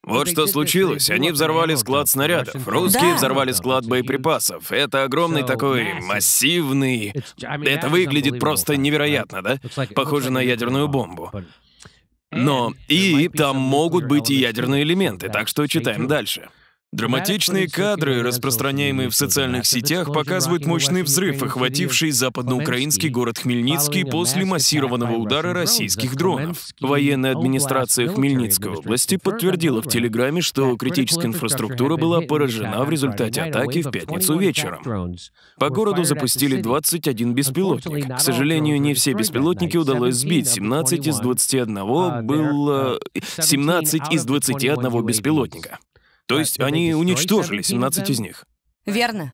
Вот что случилось. Они взорвали склад снарядов. Русские Да. взорвали склад боеприпасов. Это огромный такой массивный... Это выглядит просто невероятно, да? Похоже на ядерную бомбу. Но и там могут быть и ядерные элементы, так что читаем дальше. Драматичные кадры, распространяемые в социальных сетях, показывают мощный взрыв, охвативший западноукраинский город Хмельницкий после массированного удара российских дронов. Военная администрация Хмельницкой области подтвердила в Телеграме, что критическая инфраструктура была поражена в результате атаки в пятницу вечером. По городу запустили 21 беспилотник. К сожалению, не все беспилотники удалось сбить. 17 из 21 беспилотника. То есть они уничтожили 17 из них. Верно.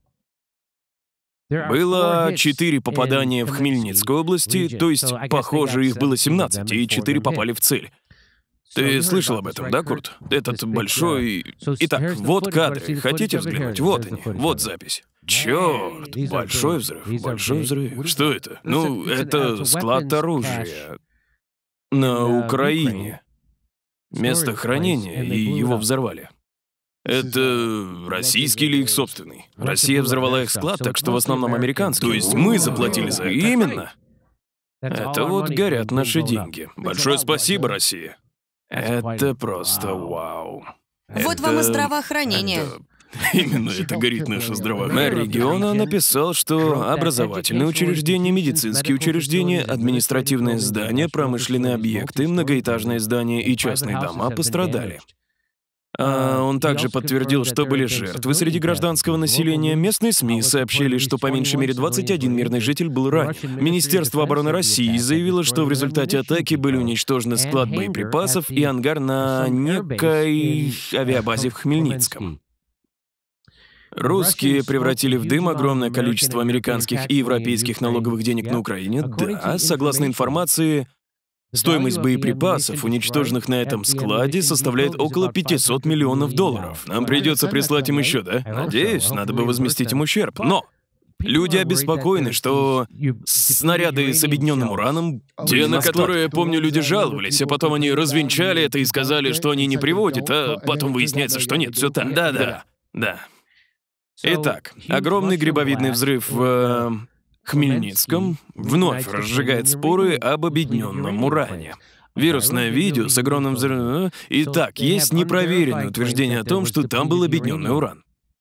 Было 4 попадания в Хмельницкой области, то есть, похоже, их было 17, и 4 попали в цель. Ты слышал об этом, да, Курт? Этот большой... Итак, вот кадры. Хотите взглянуть? Вот они. Вот запись. Чёрт, большой взрыв, большой взрыв. Что это? Ну, это склад оружия на Украине. Место хранения, и его взорвали. Это российский или их собственный? Россия взорвала их склад, так что в основном американский. То есть мы заплатили за... Именно. Это вот горят наши деньги. Большое спасибо, Россия. Это просто вау. Вот вам и здравоохранение. Именно это горит наше здравоохранение. Мэр региона написал, что образовательные учреждения, медицинские учреждения, административные здания, промышленные объекты, многоэтажные здания и частные дома пострадали. Он также подтвердил, что были жертвы среди гражданского населения. Местные СМИ сообщили, что по меньшей мере 21 мирный житель был ранен. Министерство обороны России заявило, что в результате атаки были уничтожены склад боеприпасов и ангар на некой авиабазе в Хмельницком. Русские превратили в дым огромное количество американских и европейских налоговых денег на Украине. Да, согласно информации, стоимость боеприпасов, уничтоженных на этом складе, составляет около $500 миллионов. Нам придется прислать им еще, да? Надеюсь, надо бы возместить им ущерб. Но люди обеспокоены, что снаряды с объединенным ураном, те, на которые, помню, люди жаловались, а потом они развенчали это и сказали, что они не приводят, а потом выясняется, что нет, все так. Да. Итак, огромный грибовидный взрыв в Хмельницком вновь разжигает споры об объединенном уране. Вирусное видео с огромным взрывом... Итак, есть непроверенное утверждение о том, что там был объединенный уран.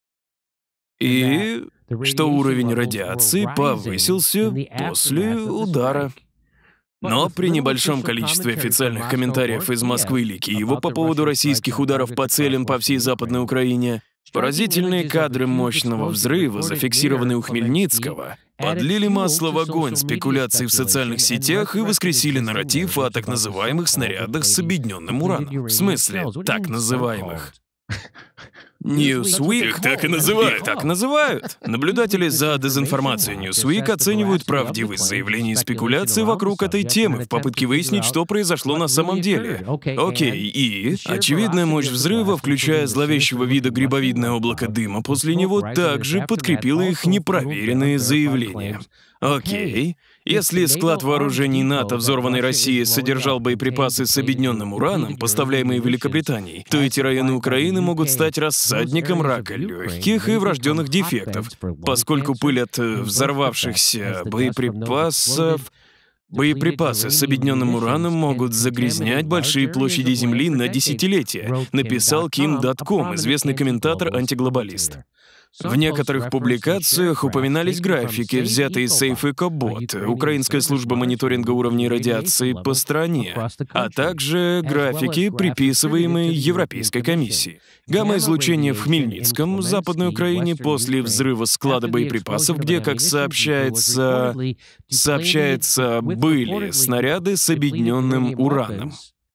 И что уровень радиации повысился после удара. Но при небольшом количестве официальных комментариев из Москвы или Киева по поводу российских ударов по целям по всей Западной Украине, поразительные кадры мощного взрыва, зафиксированные у Хмельницкого, подлили масло в огонь спекуляций в социальных сетях и воскресили нарратив о так называемых снарядах с объединенным ураном. В смысле, так называемых. Newsweek их так и называют. Их так называют. Наблюдатели за дезинформацией Newsweek оценивают правдивость заявлений и спекуляций вокруг этой темы в попытке выяснить, что произошло на самом деле. Окей, и очевидная мощь взрыва, включая зловещего вида грибовидное облако дыма после него, также подкрепила их непроверенные заявления. Окей. Если склад вооружений НАТО, взорванный Россией, содержал боеприпасы с объединенным ураном, поставляемые Великобританией, то эти районы Украины могут стать рассадником рака легких и врожденных дефектов, поскольку пыль от взорвавшихся боеприпасов... Боеприпасы с объединенным ураном могут загрязнять большие площади Земли на десятилетия, написал Kim.com, известный комментатор-антиглобалист. В некоторых публикациях упоминались графики, взятые из Safe EcoBot, украинская служба мониторинга уровней радиации по стране, а также графики, приписываемые Европейской комиссии. Гамма-излучение в Хмельницком, Западной Украине, после взрыва склада боеприпасов, где, как сообщается, были снаряды с объединенным ураном.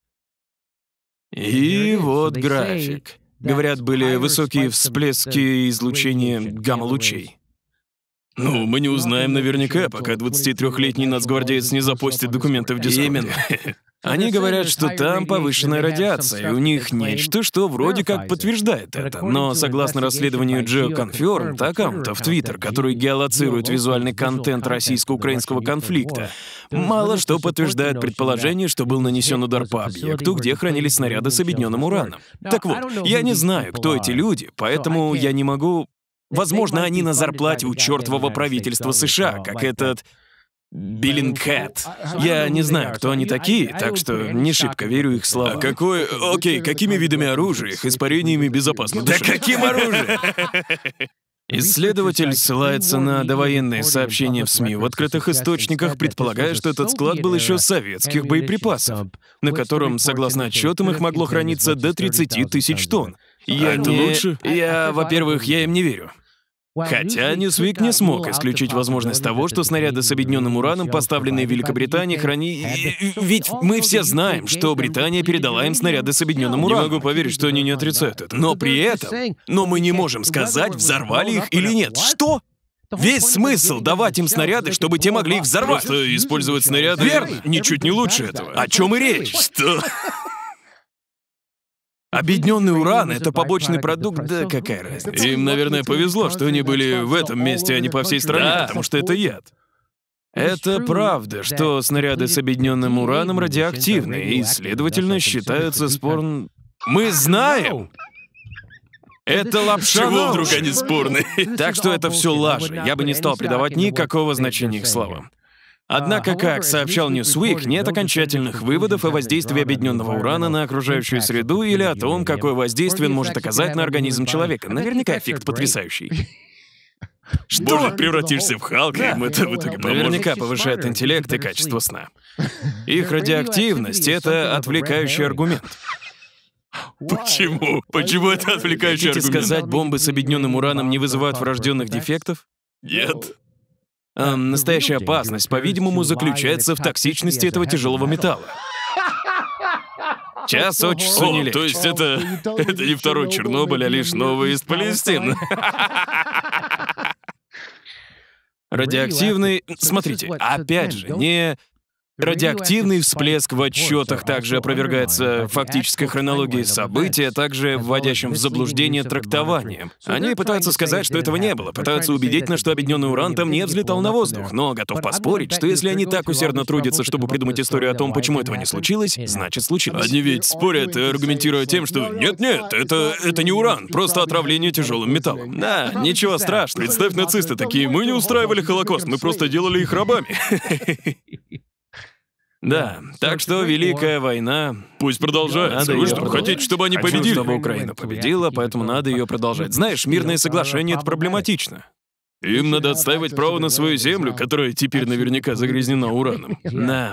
И вот график. Говорят, были высокие всплески излучения гамма-лучей. Ну, мы не узнаем наверняка, пока 23-летний нацгвардеец не запостит документы в Дискорде. Именно. Они говорят, что там повышенная радиация, и у них нечто, что вроде как подтверждает это. Но согласно расследованию Geoconfirmed, аккаунта в Twitter, который геолоцирует визуальный контент российско-украинского конфликта, мало что подтверждает предположение, что был нанесен удар по объекту, где хранились снаряды с объединенным ураном. Так вот, я не знаю, кто эти люди, поэтому я не могу... Возможно, они на зарплате у чертового правительства США, как этот... Биллингхэт. Я не знаю, кто они такие, так что не шибко верю их словам. Окей, какими видами оружия, их испарениями безопасно дышать? Да каким оружием? Исследователь ссылается на довоенные сообщения в СМИ в открытых источниках, предполагая, что этот склад был еще советских боеприпасов, на котором, согласно отчетам, их могло храниться до 30 тысяч тонн. Во-первых, я им не верю. Хотя Newsweek не смог исключить возможность того, что снаряды с объединенным ураном, поставленные в Великобритании, Ведь мы все знаем, что Британия передала им снаряды с объединенным ураном. Не могу поверить, что они не отрицают это. Но при этом... Но мы не можем сказать, взорвали их или нет. Что? Весь смысл давать им снаряды, чтобы те могли их взорвать. Просто использовать снаряды... Верно. Ничуть не лучше этого. О чем и речь? Что? Объединенный уран — это побочный продукт, да какая разница. Им, наверное, повезло, что они были в этом месте, а не по всей стране, потому что это яд. Это правда, что снаряды с объединенным ураном радиоактивны, и, следовательно, считаются спорным... Мы знаем! Это лапша. Чего вдруг они спорные? Так что это все лажа. Я бы не стал придавать никакого значения их словам. Однако, как сообщал Newsweek, нет окончательных выводов о воздействии объединенного урана на окружающую среду или о том, какое воздействие он может оказать на организм человека. Наверняка эффект потрясающий. Что же, превратишься в Халка, им это в итоге поможет? Наверняка повышает интеллект и качество сна. Их радиоактивность — это отвлекающий аргумент. Почему? Почему это отвлекающий аргумент? Хотите сказать, бомбы с объединенным ураном не вызывают врожденных дефектов? Нет. Настоящая опасность, по-видимому, заключается в токсичности этого тяжелого металла. Час от часу не легче. То есть это не второй Чернобыль, а лишь новый из Палестины. Радиоактивный... Смотрите, опять же, не... Радиоактивный всплеск в отчетах также опровергается фактической хронологией событий, а также вводящим в заблуждение трактованием. Они пытаются сказать, что этого не было, пытаются убедить нас, что объединенный уран там не взлетал на воздух, но готов поспорить, что если они так усердно трудятся, чтобы придумать историю о том, почему этого не случилось, значит случилось. Они ведь спорят, аргументируя тем, что нет-нет, это не уран, просто отравление тяжелым металлом. Да, ничего страшного. Представь, нацисты такие: мы не устраивали Холокост, мы просто делали их рабами. Да, так что Великая война... Пусть продолжается. Вы что, хотите, чтобы они победили? Чтобы Украина победила, поэтому надо ее продолжать. Знаешь, мирное соглашение — это проблематично. Им надо отстаивать право на свою землю, которая теперь наверняка загрязнена ураном. Да.